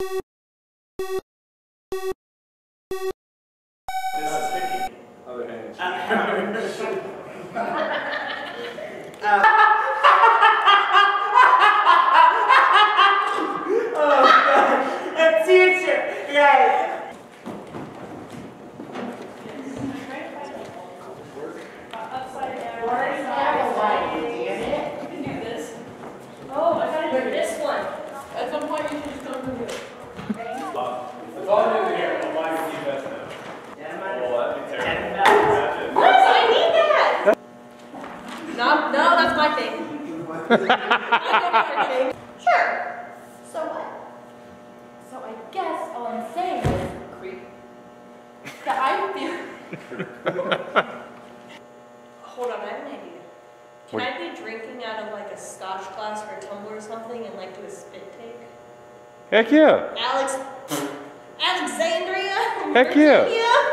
Other hand. Oh, God. A teacher. Yes. Upside down. Why is that a light? You can do this. Oh, I gotta do this one. At some point, you should just come through this. It's all new here. I'll buy your key best now. Oh, that'd be terrible. What? I need that! No, that's my thing. Sure. So what? So I guess all I'm saying is, creep, that I feel... Hold on, I have an idea. Can I be drinking out of like a scotch glass or a tumbler or something and like do a spit take? Heck yeah. Alexandria? Heck yeah.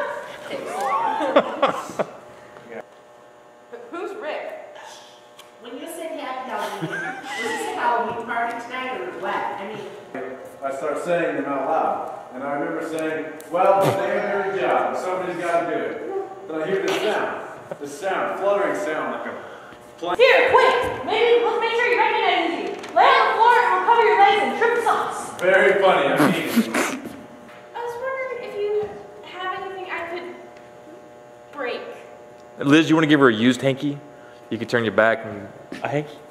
Who's Rick? When you said happy Halloween, was this a Halloween party tonight or what? I mean, I start saying them out loud, and I remember saying, well, they have their job, somebody's got to do it. Then I hear this sound, fluttering sound like a plane. Here, quick! Let's make sure you recognize you. Lay on the floor and recover your legs and trip socks. Very funny, I mean it. I was wondering if you have anything I could break. Liz, you want to give her a used hanky? You can turn your back and a hanky.